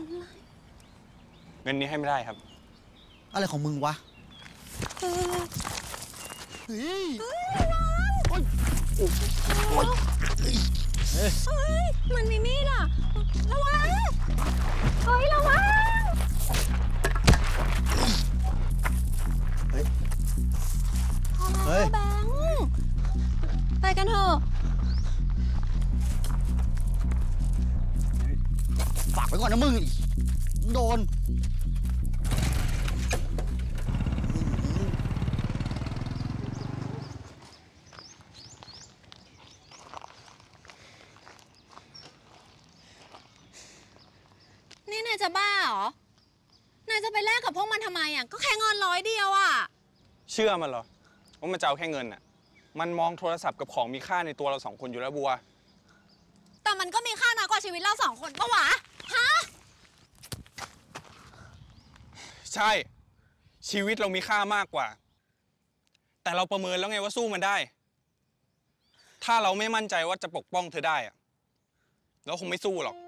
เงินนี้ให้ไม่ได้ครับอะไรของมึงวะเฮ้ยมันมีมีดอ่ะระวังเฮ้ยระวังเฮ้ยแบงค์ไปกันเถอะฝากไว้ก่อนนะมึงโดนนี่นายจะบ้าเหรอนายจะไปแลกกับพวกมันทำไมอ่ะก็แค่เงิน100เดียวอ่ะเชื่อมันเหรอว่ามันจะเอาแค่เงินอ่ะมันมองโทรศัพท์กับของมีค่าในตัวเรา2 คนอยู่แล้วบัวแต่มันก็มีค่าน้อยกว่าชีวิตเรา2 คนปะวะฮะใช่ชีวิตเรามีค่ามากกว่าแต่เราประเมินแล้วไงว่าสู้มันได้ถ้าเราไม่มั่นใจว่าจะปกป้องเธอได้อะเราคงไม่สู้หรอก